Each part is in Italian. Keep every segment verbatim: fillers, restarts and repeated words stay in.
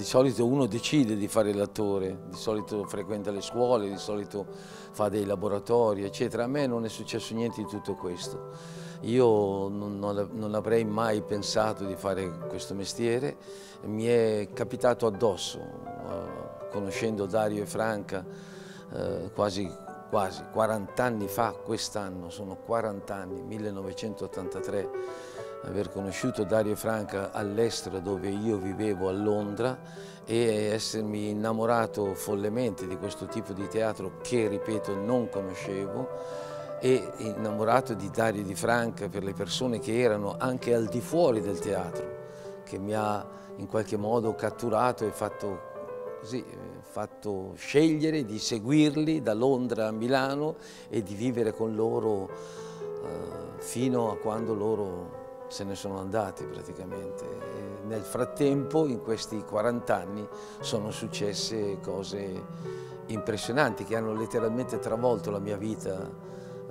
Di solito uno decide di fare l'attore, di solito frequenta le scuole, di solito fa dei laboratori, eccetera. A me non è successo niente di tutto questo. Io non, non, non avrei mai pensato di fare questo mestiere, mi è capitato addosso, eh, conoscendo Dario e Franca eh, quasi, quasi quaranta anni fa, quest'anno, sono quaranta anni, millenovecentottantatré, aver conosciuto Dario e Franca all'estero dove io vivevo a Londra e essermi innamorato follemente di questo tipo di teatro che, ripeto, non conoscevo, e innamorato di Dario e di Franca per le persone che erano anche al di fuori del teatro, che mi ha in qualche modo catturato e fatto, così, fatto scegliere di seguirli da Londra a Milano e di vivere con loro eh, fino a quando loro se ne sono andati praticamente. E nel frattempo, in questi quaranta anni, sono successe cose impressionanti che hanno letteralmente travolto la mia vita.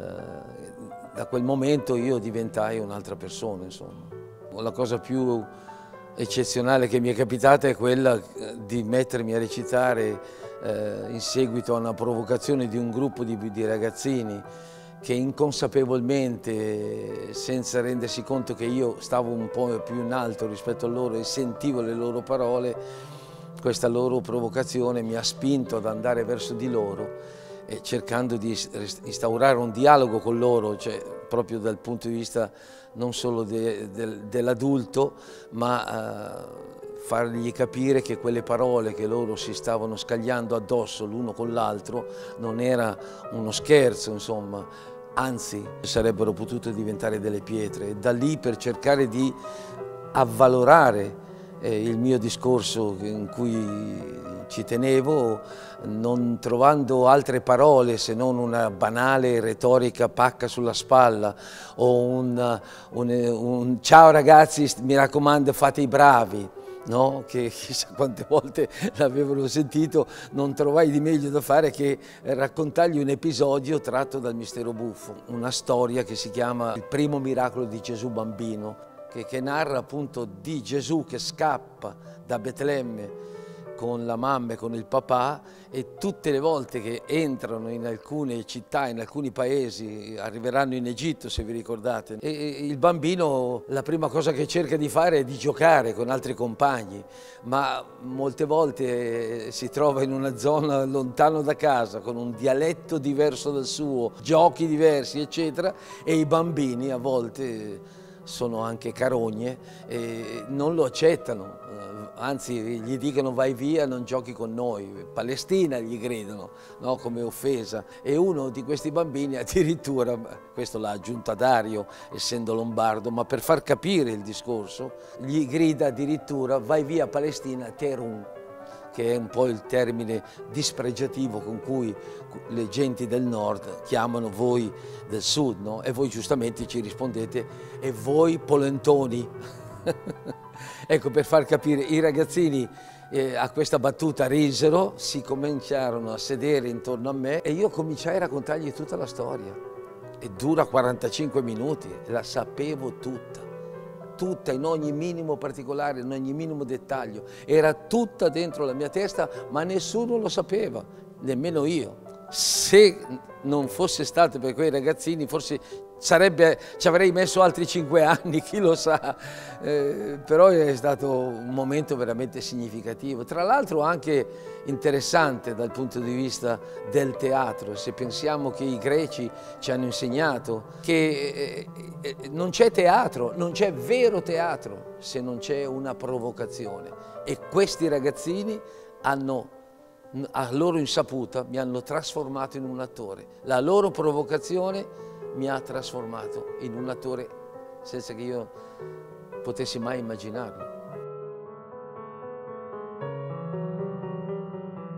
Da quel momento io diventai un'altra persona, insomma. La cosa più eccezionale che mi è capitata è quella di mettermi a recitare eh, in seguito a una provocazione di un gruppo di, di ragazzini che inconsapevolmente, senza rendersi conto che io stavo un po' più in alto rispetto a loro e sentivo le loro parole, questa loro provocazione mi ha spinto ad andare verso di loro, e cercando di instaurare un dialogo con loro, cioè proprio dal punto di vista non solo de, de, dell'adulto, ma uh, fargli capire che quelle parole che loro si stavano scagliando addosso l'uno con l'altro non era uno scherzo, insomma, anzi sarebbero potute diventare delle pietre. E da lì, per cercare di avvalorare eh, il mio discorso in cui ci tenevo, non trovando altre parole se non una banale retorica pacca sulla spalla o un, un, un ciao ragazzi, mi raccomando fate i bravi, no? Che chissà quante volte l'avevano sentito, non trovai di meglio da fare che raccontargli un episodio tratto dal Mistero Buffo, una storia che si chiama Il primo miracolo di Gesù bambino, che, che narra appunto di Gesù che scappa da Betlemme con la mamma e con il papà, e tutte le volte che entrano in alcune città, in alcuni paesi, arriveranno in Egitto se vi ricordate, e il bambino la prima cosa che cerca di fare è di giocare con altri compagni, ma molte volte si trova in una zona lontano da casa con un dialetto diverso dal suo, giochi diversi eccetera, e i bambini a volte sono anche carogne e non lo accettano, anzi gli dicono vai via, non giochi con noi, Palestina gli gridano, no? Come offesa, e uno di questi bambini addirittura, questo l'ha aggiunto Dario essendo lombardo, ma per far capire il discorso, gli grida addirittura vai via Palestina Terun, che è un po' il termine dispregiativo con cui le genti del nord chiamano voi del sud, no? E voi giustamente ci rispondete, e voi polentoni? Ecco, per far capire, i ragazzini eh, a questa battuta risero, si cominciarono a sedere intorno a me e io cominciai a raccontargli tutta la storia. E dura quarantacinque minuti, la sapevo tutta. Tutta, in ogni minimo particolare, in ogni minimo dettaglio, era tutta dentro la mia testa, ma nessuno lo sapeva, nemmeno io. Se non fosse stato per quei ragazzini, forse sarebbe, ci avrei messo altri cinque anni, chi lo sa, eh, però è stato un momento veramente significativo, tra l'altro anche interessante dal punto di vista del teatro. Se pensiamo che i greci ci hanno insegnato che eh, eh, non c'è teatro, non c'è vero teatro se non c'è una provocazione, e questi ragazzini hanno, a loro insaputa, mi hanno trasformato in un attore. La loro provocazione mi ha trasformato in un attore senza che io potessi mai immaginarlo.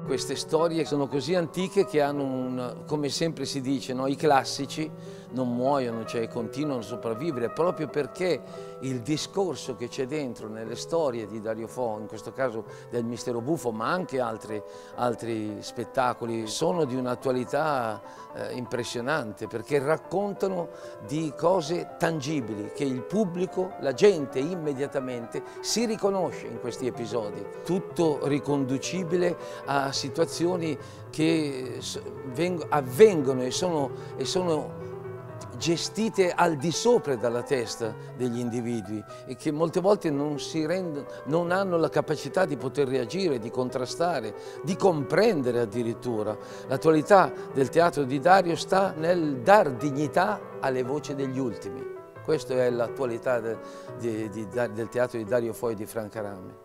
Queste storie sono così antiche che hanno, un, come sempre si dice, no? I classici non muoiono, cioè continuano a sopravvivere, proprio perché il discorso che c'è dentro nelle storie di Dario Fo, in questo caso del Mistero Buffo, ma anche altri, altri spettacoli, sono di un'attualità eh, impressionante, perché raccontano di cose tangibili, che il pubblico, la gente immediatamente si riconosce in questi episodi. Tutto riconducibile a situazioni che avvengono e sono, e sono gestite al di sopra dalla testa degli individui e che molte volte non, si rendono, non hanno la capacità di poter reagire, di contrastare, di comprendere addirittura. L'attualità del teatro di Dario sta nel dar dignità alle voci degli ultimi. Questa è l'attualità de, de, de, del teatro di Dario Fo e di Franca Rame.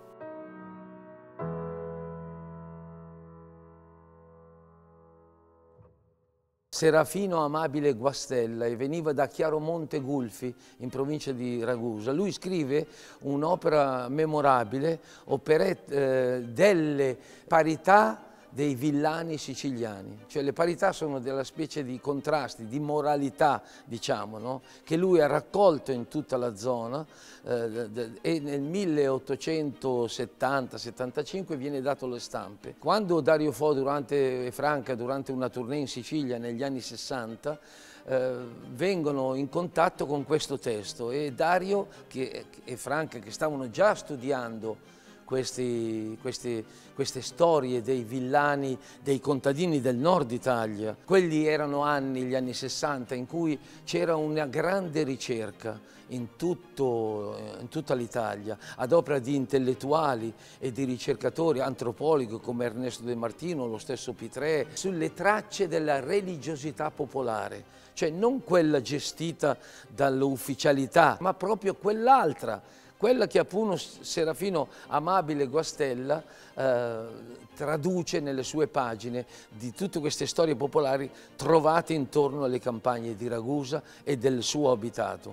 Serafino Amabile Guastella e veniva da Chiaromonte Gulfi, in provincia di Ragusa. Lui scrive un'opera memorabile, operette, eh, delle parità dei villani siciliani. Cioè le parità sono della specie di contrasti, di moralità, diciamo, no? Che lui ha raccolto in tutta la zona eh, e nel milleottocentosettanta settantacinque viene dato le stampe. Quando Dario Fo durante, e Franca durante una tournée in Sicilia negli anni sessanta eh, vengono in contatto con questo testo e Dario che, e Franca che stavano già studiando Questi, questi, queste storie dei villani, dei contadini del nord Italia. Quelli erano anni, gli anni sessanta, in cui c'era una grande ricerca in, tutto, in tutta l'Italia, ad opera di intellettuali e di ricercatori, antropologi come Ernesto De Martino, lo stesso Pitrè, sulle tracce della religiosità popolare, cioè non quella gestita dall'ufficialità, ma proprio quell'altra, quella che appunto Serafino Amabile Guastella eh, traduce nelle sue pagine di tutte queste storie popolari trovate intorno alle campagne di Ragusa e del suo abitato.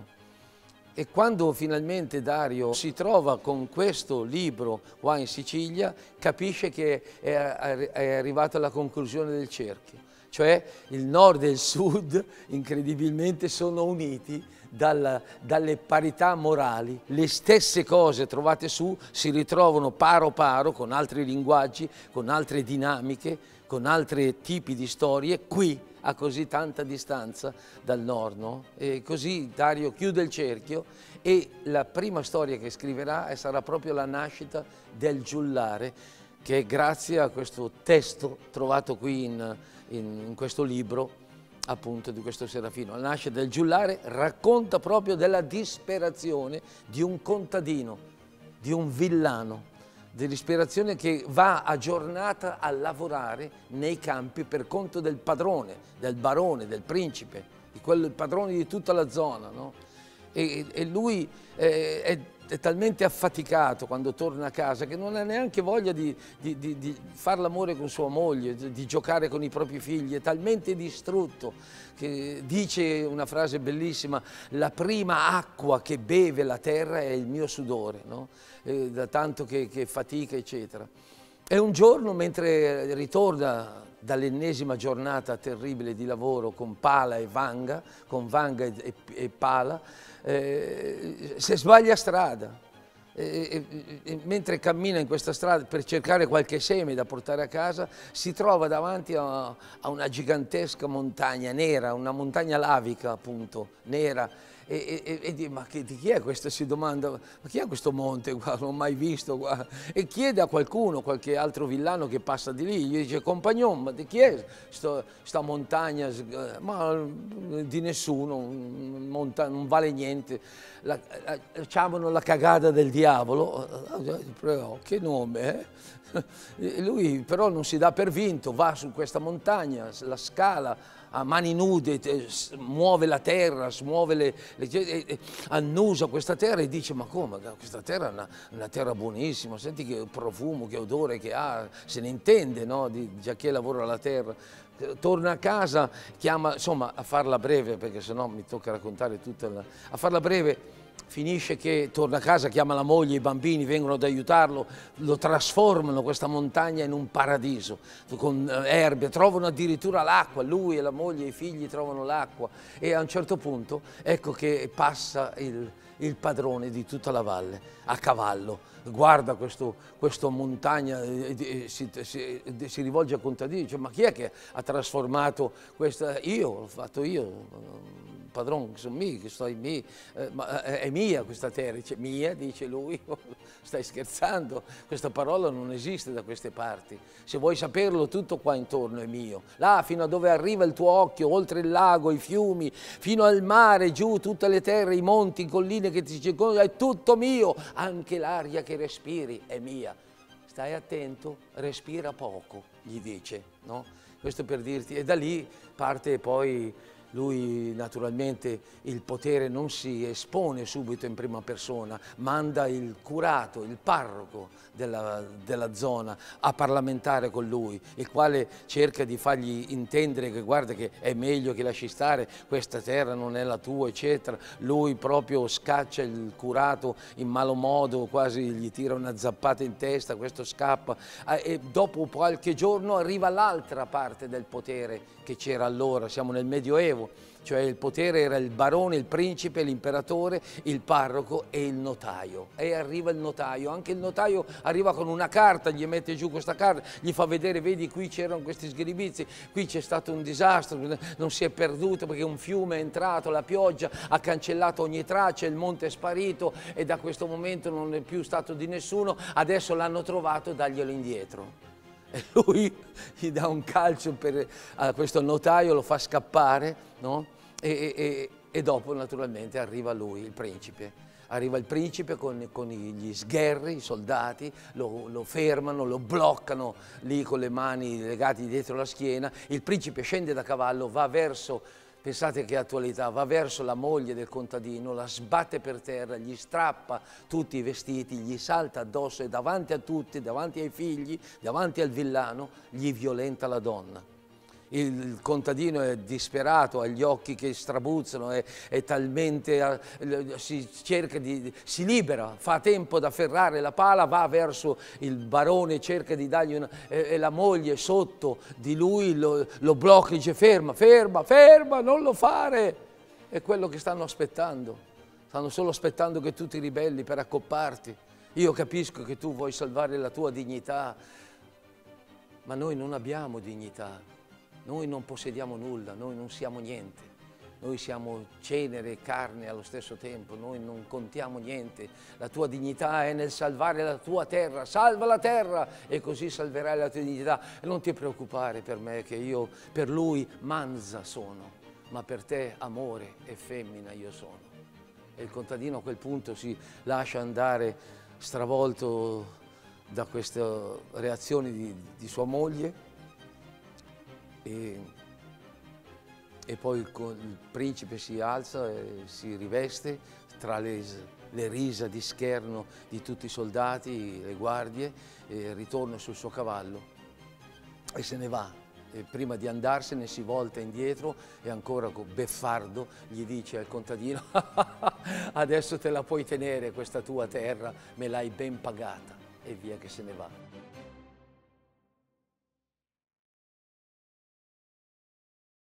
E quando finalmente Dario si trova con questo libro qua in Sicilia, capisce che è, è arrivato alla conclusione del cerchio, cioè il nord e il sud incredibilmente sono uniti Dalla, dalle parità morali. Le stesse cose trovate su si ritrovano paro paro con altri linguaggi, con altre dinamiche, con altri tipi di storie qui a così tanta distanza dal nord, no? E così Dario chiude il cerchio e la prima storia che scriverà sarà proprio la nascita del giullare, che grazie a questo testo trovato qui in, in, in questo libro appunto di questo Serafino. La nascita del giullare racconta proprio della disperazione di un contadino, di un villano, di disperazione che va a giornata a lavorare nei campi per conto del padrone, del barone, del principe, di quel padrone di tutta la zona, no? E, e lui eh, è è talmente affaticato quando torna a casa che non ha neanche voglia di, di, di, di fare l'amore con sua moglie, di, di giocare con i propri figli, è talmente distrutto che dice una frase bellissima: la prima acqua che beve la terra è il mio sudore, no? eh, da tanto che, che fatica, eccetera. E un giorno, mentre ritorna dall'ennesima giornata terribile di lavoro con pala e vanga, con vanga e, e, e pala, eh, se sbaglia strada e, e, e mentre cammina in questa strada per cercare qualche seme da portare a casa si trova davanti a, a una gigantesca montagna nera, una montagna lavica appunto, nera, e, e, e dice: ma che, di chi è questo? Si domanda: ma chi è questo monte qua? Non ho mai visto qua. E chiede a qualcuno, qualche altro villano che passa di lì, gli dice: compagnon, ma di chi è questa montagna? Ma di nessuno, non vale niente, la, la, chiamano la cagata del diavolo. Oh, che nome, eh? Lui però non si dà per vinto, va su questa montagna, la scala a mani nude, muove la terra, smuove le, le, annusa questa terra e dice: ma come, questa terra è una, una terra buonissima, senti che profumo, che odore che ha, se ne intende, no? Di, già che lavora la terra. Torna a casa, chiama, insomma, a farla breve, perché sennò mi tocca raccontare tutta la... A farla breve, finisce che torna a casa, chiama la moglie, i bambini vengono ad aiutarlo, lo trasformano questa montagna in un paradiso, con erbe, trovano addirittura l'acqua, lui e la moglie e i figli trovano l'acqua e a un certo punto ecco che passa il, il padrone di tutta la valle a cavallo, guarda questo, questa montagna, eh, si, si, si rivolge al contadino e dice: ma chi è che ha trasformato questa? Io, l'ho fatto io. Padrone, sono mio, che sto in mio, eh, ma è mia questa terra. Dice: mia, dice lui, stai scherzando, questa parola non esiste da queste parti, se vuoi saperlo tutto qua intorno è mio, là fino a dove arriva il tuo occhio, oltre il lago, i fiumi, fino al mare, giù tutte le terre, i monti, i colline che ti circondano, è tutto mio, anche l'aria che respiri è mia. Stai attento, respira poco, gli dice, no? Questo per dirti, e da lì parte poi. Lui naturalmente il potere non si espone subito in prima persona, manda il curato, il parroco della, della zona a parlamentare con lui, il quale cerca di fargli intendere che guarda che è meglio che lasci stare, questa terra non è la tua, eccetera. Lui proprio scaccia il curato in malo modo, quasi gli tira una zappata in testa, questo scappa e dopo qualche giorno arriva l'altra parte del potere che c'era allora, siamo nel Medioevo, cioè il potere era il barone, il principe, l'imperatore, il parroco e il notaio. E arriva il notaio, anche il notaio arriva con una carta, gli mette giù questa carta, gli fa vedere, vedi qui c'erano questi sgheribizi, qui c'è stato un disastro, non si è perduto perché un fiume è entrato, la pioggia ha cancellato ogni traccia, il monte è sparito e da questo momento non è più stato di nessuno, adesso l'hanno trovato, daglielo indietro. E lui gli dà un calcio per, a questo notaio, lo fa scappare, no? e, e, e dopo naturalmente arriva lui, il principe. Arriva il principe con, con gli sgherri, i soldati, lo, lo fermano, lo bloccano lì con le mani legate dietro la schiena. Il principe scende da cavallo, va verso... Pensate che attualità, va verso la moglie del contadino, la sbatte per terra, gli strappa tutti i vestiti, gli salta addosso e davanti a tutti, davanti ai figli, davanti al villano, gli violenta la donna. Il contadino è disperato, ha gli occhi che strabuzzano, è, è talmente, si cerca di, si libera, fa tempo da afferrare la pala, va verso il barone, cerca di dargli una, e, e la moglie sotto di lui lo, lo blocca e dice: ferma, ferma, ferma, non lo fare. È quello che stanno aspettando, stanno solo aspettando che tu ti ribelli per accopparti. Io capisco che tu vuoi salvare la tua dignità, ma noi non abbiamo dignità. Noi non possediamo nulla, noi non siamo niente, noi siamo cenere e carne allo stesso tempo, noi non contiamo niente. La tua dignità è nel salvare la tua terra, salva la terra e così salverai la tua dignità. E non ti preoccupare per me che io per lui manza sono, ma per te amore e femmina io sono. E il contadino a quel punto si lascia andare stravolto da queste reazioni di, di sua moglie. E, e poi il, il principe si alza e si riveste tra le, le risa di scherno di tutti i soldati, le guardie, e ritorna sul suo cavallo e se ne va. E prima di andarsene si volta indietro e ancora beffardo gli dice al contadino: adesso te la puoi tenere questa tua terra, me l'hai ben pagata, e via che se ne va.